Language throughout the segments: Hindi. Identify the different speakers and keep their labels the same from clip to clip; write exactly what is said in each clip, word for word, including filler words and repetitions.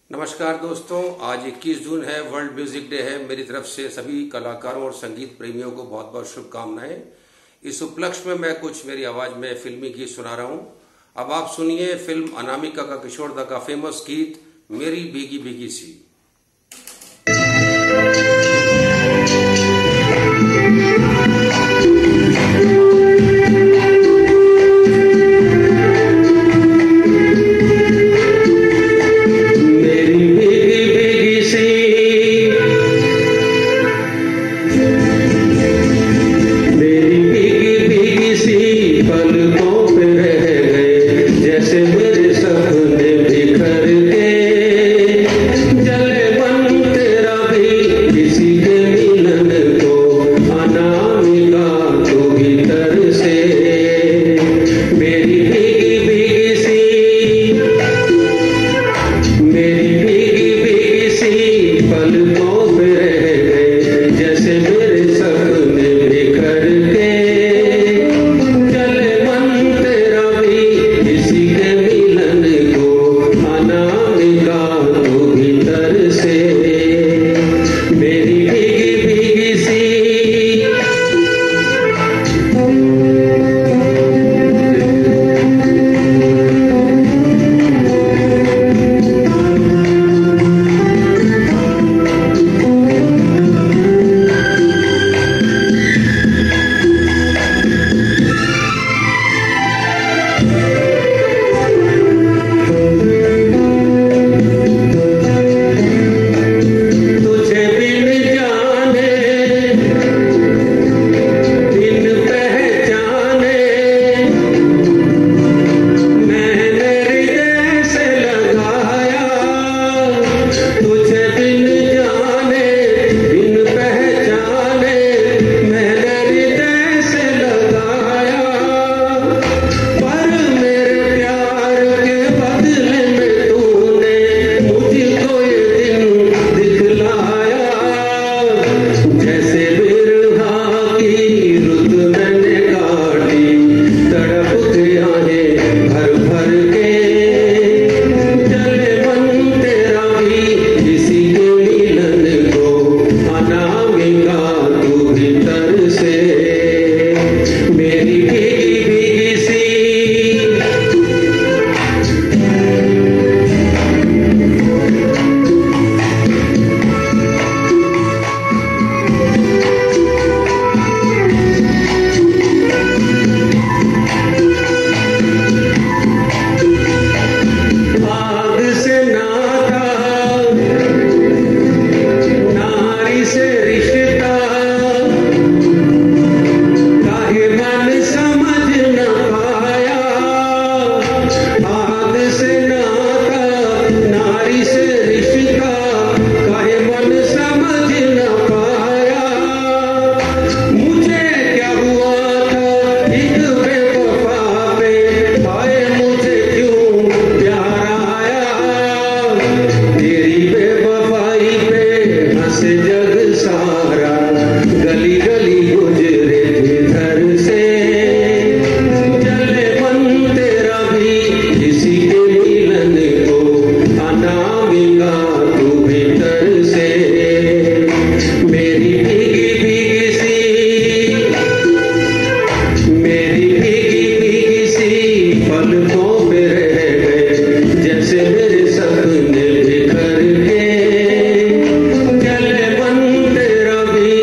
Speaker 1: नमस्कार दोस्तों, आज इक्कीस जून है, वर्ल्ड म्यूजिक डे है। मेरी तरफ से सभी कलाकारों और संगीत प्रेमियों को बहुत बहुत शुभकामनाएं। इस उपलक्ष्य में मैं कुछ मेरी आवाज में फिल्मी गीत सुना रहा हूं। अब आप सुनिए फिल्म अनामिका का किशोर दा का फेमस गीत मेरी भीगी भीगी सी।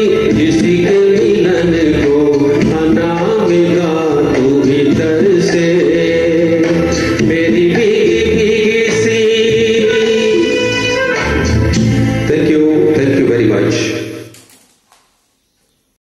Speaker 2: से